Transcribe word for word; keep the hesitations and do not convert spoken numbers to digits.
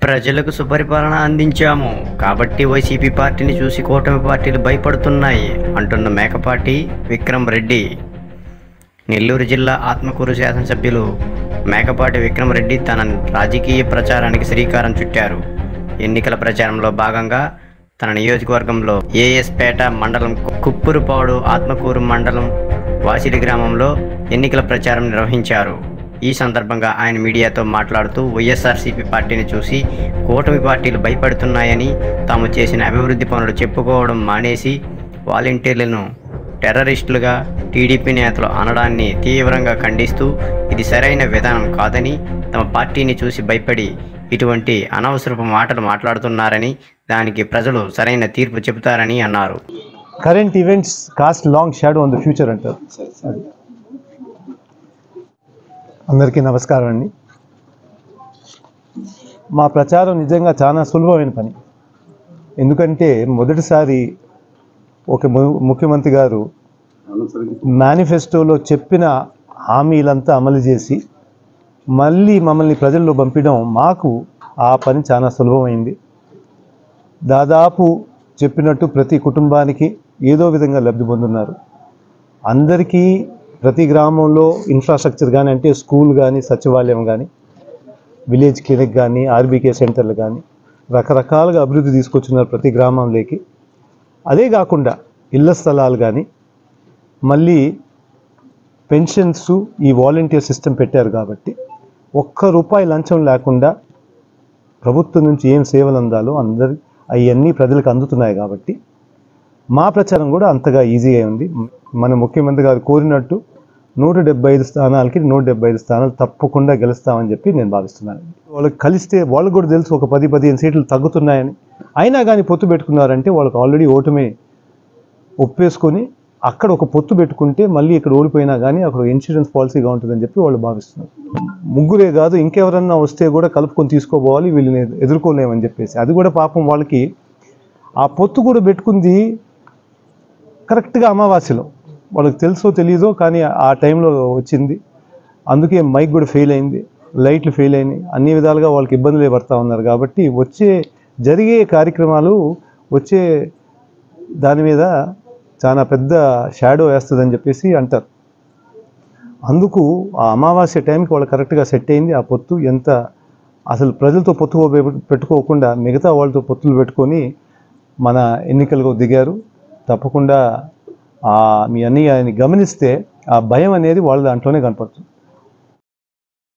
ప్రజలకు సుపరిపాలన అందించాము కాబట్టి వైసీపీ పార్టీని చూసి కూటమి పార్టీలు భయపడుతున్నాయి అంటున్న మేకపాటి విక్రమ్ రెడ్డి. నెల్లూరు జిల్లా ఆత్మకూరు శాసనసభ్యులు మేకపాటి విక్రమ్ రెడ్డి తన రాజకీయ ప్రచారానికి శ్రీకారం చుట్టారు. ఎన్నికల ప్రచారంలో భాగంగా తన నియోజకవర్గంలో ఏఎస్పేట మండలం కుప్పురుపాడు ఆత్మకూరు మండలం వాసిలి గ్రామంలో ఎన్నికల ప్రచారం నిర్వహించారు. ఈ సందర్భంగా ఆయన మీడియాతో మాట్లాడుతూ వైఎస్ఆర్సీపీ పార్టీని చూసి కూటమి పార్టీలు భయపడుతున్నాయని, తాము చేసిన అభివృద్ధి పనులు చెప్పుకోవడం మానేసి వాలంటీర్లను టెర్రరిస్టులుగా టీడీపీ నేతలు అనడాన్ని తీవ్రంగా ఖండిస్తూ ఇది సరైన విధానం కాదని, తమ పార్టీని చూసి భయపడి ఇటువంటి అనవసరపు మాటలు మాట్లాడుతున్నారని, దానికి ప్రజలు సరైన తీర్పు చెబుతారని అన్నారు. Current events cast long shadow on the future అంటారు. అందరికీ నమస్కారం అండి. మా ప్రచారం నిజంగా చాలా సులభమైన పని. ఎందుకంటే మొదటిసారి ఒక ముఖ్యమంత్రి గారు మేనిఫెస్టోలో చెప్పిన హామీలంతా అమలు చేసి మళ్ళీ మమ్మల్ని ప్రజల్లో పంపించడం, మాకు ఆ పని చాలా సులభమైంది. దాదాపు చెప్పినట్టు ప్రతి కుటుంబానికి ఏదో విధంగా లబ్ధి పొందున్నారు. అందరికీ ప్రతి గ్రామంలో ఇన్ఫ్రాస్ట్రక్చర్ కానీ, అంటే స్కూల్ కానీ, సచివాలయం కానీ, విలేజ్ క్లినిక్ కానీ, ఆర్బీకే సెంటర్లు కానీ రకరకాలుగా అభివృద్ధి తీసుకొచ్చున్నారు ప్రతి గ్రామంలోకి. అదే కాకుండా ఇళ్ల స్థలాలు కానీ, మళ్ళీ పెన్షన్స్, ఈ వాలంటీర్ సిస్టమ్ పెట్టారు కాబట్టి ఒక్క రూపాయి లంచం లేకుండా ప్రభుత్వం నుంచి ఏం సేవలు అందాలో అందరి అవన్నీ ప్రజలకు అందుతున్నాయి. కాబట్టి మా ప్రచారం కూడా అంతగా ఈజీగా ఉంది. మన ముఖ్యమంత్రి గారు కోరినట్టు నూట డెబ్బై ఐదు స్థానాలకి నూట డెబ్బై ఐదు స్థానాలు తప్పకుండా గెలుస్తామని చెప్పి నేను భావిస్తున్నాను. వాళ్ళకి కలిస్తే వాళ్ళకు కూడా తెలుసు ఒక పది పదిహేను సీట్లు తగ్గుతున్నాయని. అయినా కానీ పొత్తు పెట్టుకున్నారంటే వాళ్ళకి ఆల్రెడీ ఓటమి ఒప్పేసుకొని అక్కడ ఒక పొత్తు పెట్టుకుంటే మళ్ళీ ఇక్కడ ఓడిపోయినా కానీ అక్కడ ఇన్సూరెన్స్ పాలసీగా ఉంటుందని చెప్పి వాళ్ళు భావిస్తున్నారు. ముగ్గురే కాదు, ఇంకెవరన్నా వస్తే కూడా కలుపుకొని తీసుకోపోవాలి, వీళ్ళని ఎదుర్కోలేమని చెప్పేసి. అది కూడా పాపం వాళ్ళకి ఆ పొత్తు కూడా పెట్టుకుంది కరెక్ట్గా అమావాస్యలో. వాళ్ళకి తెలుసో తెలియదో కానీ ఆ టైంలో వచ్చింది. అందుకే మైక్ కూడా ఫెయిల్ అయింది, లైట్లు ఫెయిల్ అయినాయి, అన్ని విధాలుగా వాళ్ళకి ఇబ్బందులే పడతా ఉన్నారు. కాబట్టి వచ్చే జరిగే కార్యక్రమాలు వచ్చే దాని మీద చాలా పెద్ద షాడో వేస్తుందని చెప్పేసి అంటారు. అందుకు ఆ అమావాస్య టైంకి వాళ్ళు కరెక్ట్గా సెట్ అయింది. ఆ పొత్తు ఎంత అసలు ప్రజలతో పొత్తు పెట్టుకోకుండా మిగతా వాళ్ళతో పొత్తులు పెట్టుకొని మన ఎన్నికలకు దిగారు. తప్పకుండా మీ అన్ని ఆయన గమనిస్తే ఆ భయం అనేది వాళ్ళ దాంట్లోనే కనపడుతుంది.